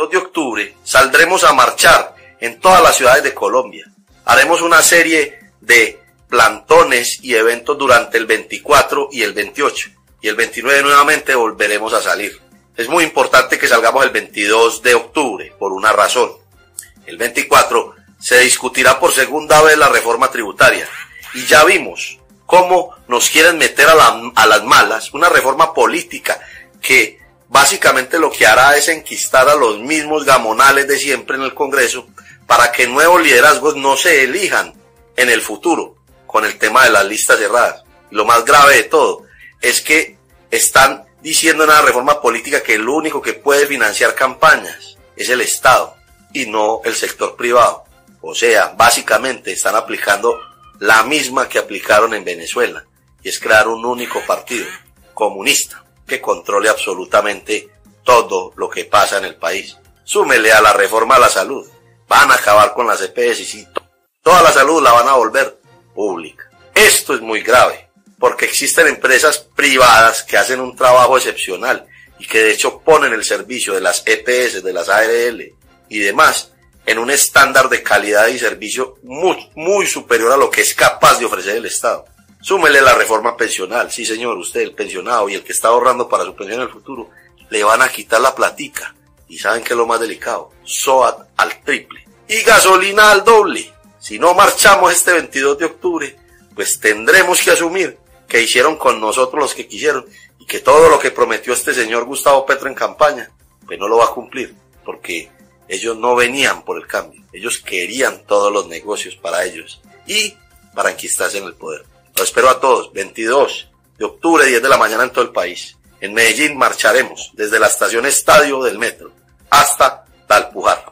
22 de octubre saldremos a marchar en todas las ciudades de Colombia. Haremos una serie de plantones y eventos durante el 24 y el 28. Y el 29 nuevamente volveremos a salir. Es muy importante que salgamos el 22 de octubre por una razón. El 24 se discutirá por segunda vez la reforma tributaria. Y ya vimos cómo nos quieren meter a las malas una reforma política que básicamente lo que hará es enquistar a los mismos gamonales de siempre en el Congreso para que nuevos liderazgos no se elijan en el futuro con el tema de las listas cerradas. Y lo más grave de todo es que están diciendo en la reforma política que lo único que puede financiar campañas es el Estado y no el sector privado. O sea, básicamente están aplicando la misma que aplicaron en Venezuela, y es crear un único partido comunista que controle absolutamente todo lo que pasa en el país. Súmele a la reforma a la salud. Van a acabar con las EPS y toda la salud la van a volver pública. Esto es muy grave, porque existen empresas privadas que hacen un trabajo excepcional y que de hecho ponen el servicio de las EPS, de las ARL y demás en un estándar de calidad y servicio muy superior a lo que es capaz de ofrecer el Estado. Súmele la reforma pensional. Sí, señor, usted, el pensionado y el que está ahorrando para su pensión en el futuro, le van a quitar la platica. Y ¿saben qué es lo más delicado? SOAT al triple y gasolina al doble. Si no marchamos este 22 de octubre, pues tendremos que asumir que hicieron con nosotros los que quisieron y que todo lo que prometió este señor Gustavo Petro en campaña, pues no lo va a cumplir, porque ellos no venían por el cambio. Ellos querían todos los negocios para ellos y para enquistarse en el poder. Los espero a todos, 22 de octubre, 10 de la mañana en todo el país. En Medellín marcharemos desde la estación Estadio del Metro hasta Talpujar.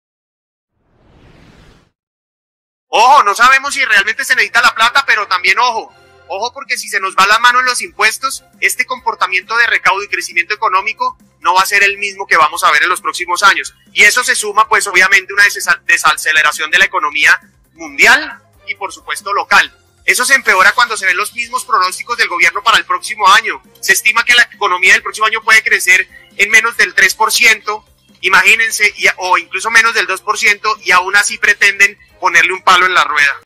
Ojo, no sabemos si realmente se necesita la plata, pero también ojo porque si se nos va la mano en los impuestos, este comportamiento de recaudo y crecimiento económico no va a ser el mismo que vamos a ver en los próximos años. Y eso se suma, pues obviamente, una desaceleración de la economía mundial y por supuesto local. Eso se empeora cuando se ven los mismos pronósticos del gobierno para el próximo año. Se estima que la economía del próximo año puede crecer en menos del 3%, imagínense, o incluso menos del 2%, y aún así pretenden ponerle un palo en la rueda.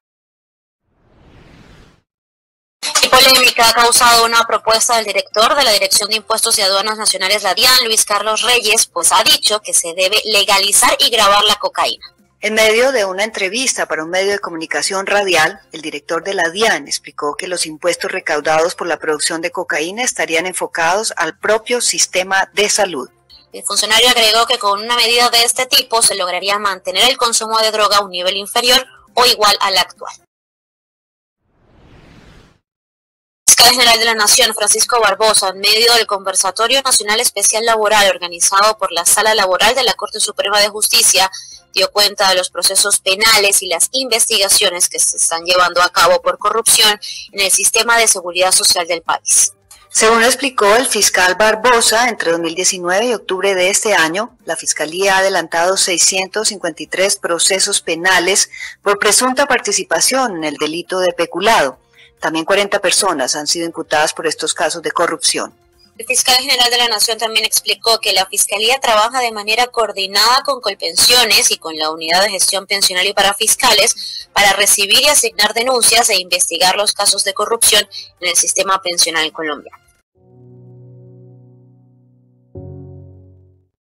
Y polémica ha causado una propuesta del director de la Dirección de Impuestos y Aduanas Nacionales, la DIAN, Luis Carlos Reyes, pues ha dicho que se debe legalizar y gravar la cocaína. En medio de una entrevista para un medio de comunicación radial, el director de la DIAN explicó que los impuestos recaudados por la producción de cocaína estarían enfocados al propio sistema de salud. El funcionario agregó que con una medida de este tipo se lograría mantener el consumo de droga a un nivel inferior o igual al actual. El fiscal general de la Nación, Francisco Barbosa, en medio del Conversatorio Nacional Especial Laboral organizado por la Sala Laboral de la Corte Suprema de Justicia, dio cuenta de los procesos penales y las investigaciones que se están llevando a cabo por corrupción en el sistema de seguridad social del país. Según explicó el fiscal Barbosa, entre 2019 y octubre de este año, la Fiscalía ha adelantado 653 procesos penales por presunta participación en el delito de peculado. También 40 personas han sido imputadas por estos casos de corrupción. El fiscal general de la Nación también explicó que la Fiscalía trabaja de manera coordinada con Colpensiones y con la Unidad de Gestión Pensional y Parafiscales para recibir y asignar denuncias e investigar los casos de corrupción en el sistema pensional colombiano.